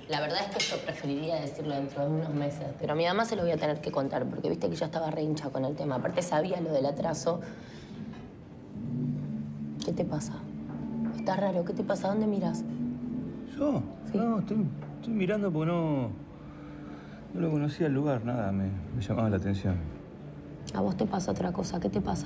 La verdad es que yo preferiría decirlo dentro de unos meses, pero a mi mamá se lo voy a tener que contar, porque viste que ya estaba re hincha con el tema. Aparte sabía lo del atraso. ¿Qué te pasa? Estás raro, ¿qué te pasa? ¿Dónde miras? ¿Yo? Sí. No, estoy mirando porque no lo conocía el lugar, nada, me llamaba la atención. A vos te pasa otra cosa, ¿qué te pasa?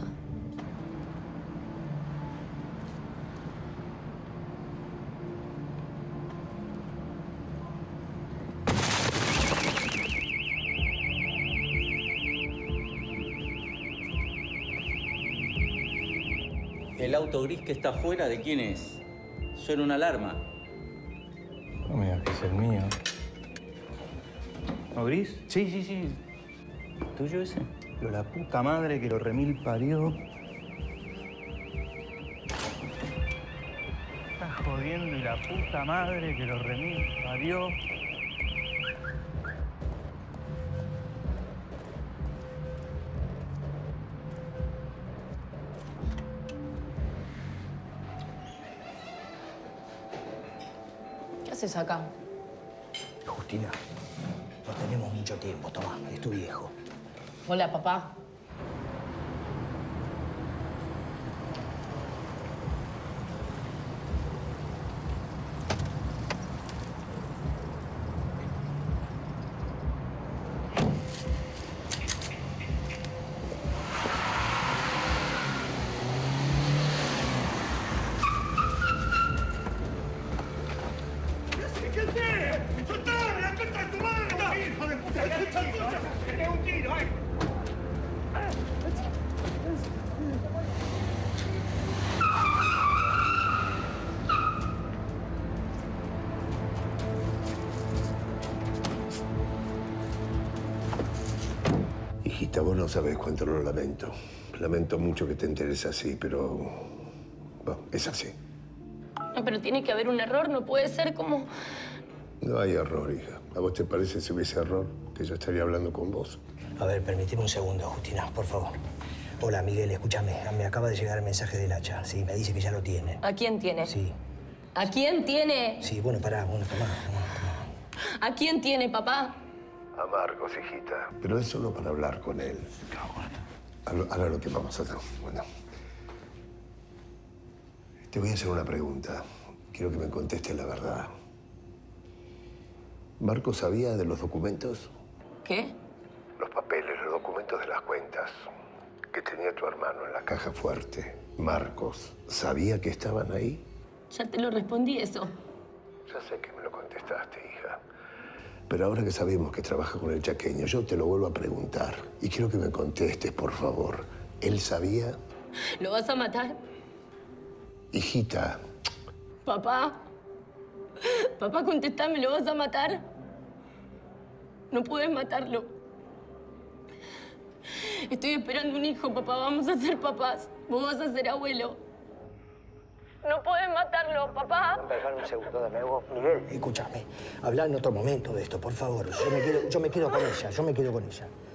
¿El auto gris que está afuera de quién es? Suena una alarma. No me digas que es el mío. ¿No, gris? Sí. ¿Tuyo ese? Pero la puta madre que lo remil parió. Estás jodiendo y la puta madre que lo remil parió. ¿Qué haces acá? Justina, no tenemos mucho tiempo. Tomá, es tu viejo. Hola, papá. Hijita, vos no sabés cuánto lo lamento. Lamento mucho que te enteres así, pero... bueno, es así. No, pero tiene que haber un error, no puede ser como... No hay error, hija. ¿A vos te parece si hubiese error que yo estaría hablando con vos? A ver, permíteme un segundo, Justina, por favor. Hola, Miguel, escúchame. Me acaba de llegar el mensaje del hacha. Sí, me dice que ya lo tienen. ¿A quién tiene? Sí. ¿A quién tiene? Sí, bueno, pará. Bueno, tomá. ¿A quién tiene, papá? A Marcos, hijita. Pero es solo para hablar con él. Ahora lo que vamos a hacer. Bueno. Te voy a hacer una pregunta. Quiero que me contestes la verdad. ¿Marcos sabía de los documentos? ¿Qué? Los papeles, los documentos de las cuentas que tenía tu hermano en la caja fuerte. ¿Marcos sabía que estaban ahí? Ya te lo respondí eso. Ya sé que me lo contestaste, hija. Pero ahora que sabemos que trabaja con el chaqueño, yo te lo vuelvo a preguntar. Y quiero que me contestes, por favor. ¿Él sabía? ¿Lo vas a matar? Hijita. Papá. Papá, contestame, ¿lo vas a matar? No puedes matarlo. Estoy esperando un hijo, papá. Vamos a ser papás. Vos vas a ser abuelo. No puedes matarlo, papá. Déjame un segundo, dame vos. Miguel, escúchame. Habla en otro momento de esto, por favor. Yo me quedo con ella.